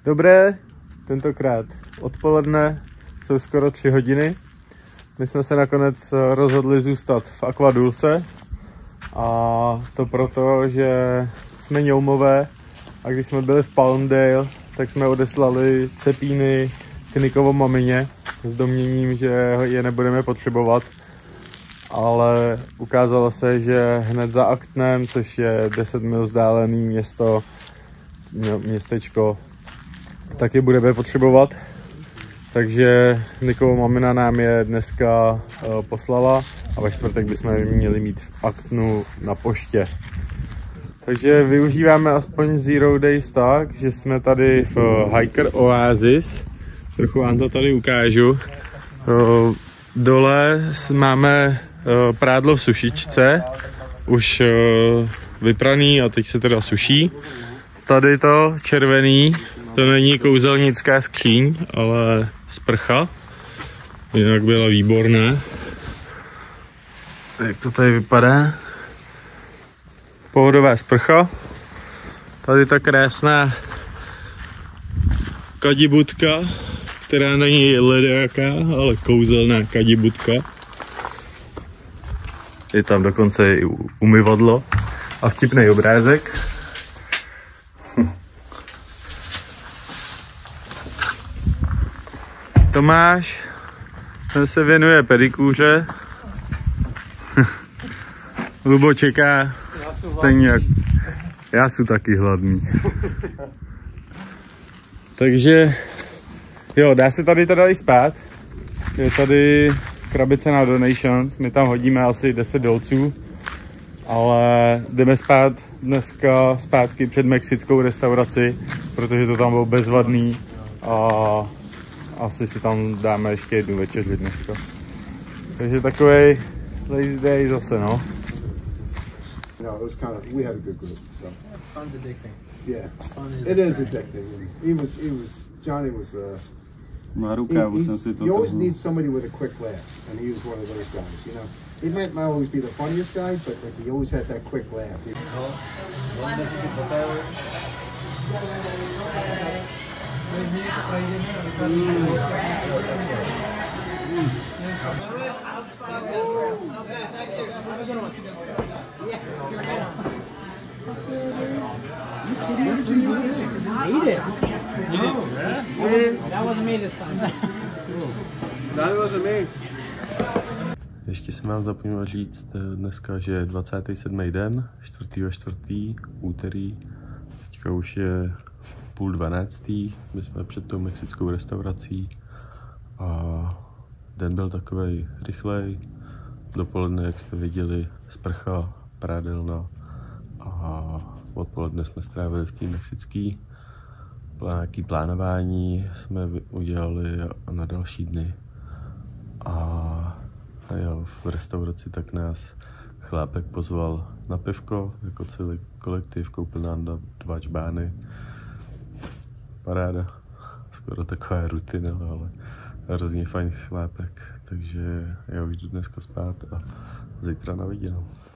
Dobré, tentokrát odpoledne, jsou skoro 3 hodiny. My jsme se nakonec rozhodli zůstat v Aquadulce. A to proto, že jsme ňoumové a když jsme byli v Palmdale, tak jsme odeslali cepíny k Nickovo mamině s domněním, že je nebudeme potřebovat. Ale ukázalo se, že hned za Actonem, což je 10 mil vzdálený městečko, tak je budeme potřebovat. Takže Nickovo mamina nám je dneska poslala a ve čtvrtek bychom měli mít v Actonu na poště. Takže využíváme aspoň Zero Days tak, že jsme tady v Hiker Oasis. Trochu vám to tady ukážu. Dole máme prádlo v sušičce, už vypraný a teď se teda suší. Tady to červený, to není kouzelnická skříň, ale sprcha. Jinak byla výborná. Jak to tady vypadá? Pohodová sprcha. Tady ta krásná kadibudka, která není ledáká, ale kouzelná kadibudka. Je tam dokonce i umyvadlo a vtipný obrázek. Tomáš, ten se věnuje pedikůře. Lubo čeká stejně jak já, jsem taky hladný. Takže jo, dá se tady teda i spát. Je tady krabice na donations, my tam hodíme asi 10 dolců, ale jdeme spát dneska zpátky před mexickou restauraci, protože to tam bylo bezvadný a asi si tam dáme ještě jednu večeři dneska. Takže takovej lazy day zase, no. No, it was kind of, we had a good group, so. Fun's addicting. Yeah, it is addicting. Johnny was, you always need somebody with a quick laugh, and he was one of those guys, you know. He might not always be the funniest guy, but like, he always had that quick laugh. That wasn't me this time. That wasn't me. Ještě jsem vám zapomněl říct dneska, že je 27. den, 4.4. úterý. Teďka už je 11:30, my jsme před tou mexickou restaurací a den byl takovej rychlej. Dopoledne, jak jste viděli, sprcha, prádelna a odpoledne jsme strávili v té mexické. Nějaké plánování jsme udělali na další dny. A jo, v restauraci tak nás chlápek pozval na pivko, jako celý kolektiv, koupil nám 2 čbány. Paráda, skoro taková rutina, ale hrozně fajn chlápek, takže já už jdu dneska spát a zítra na viděnou.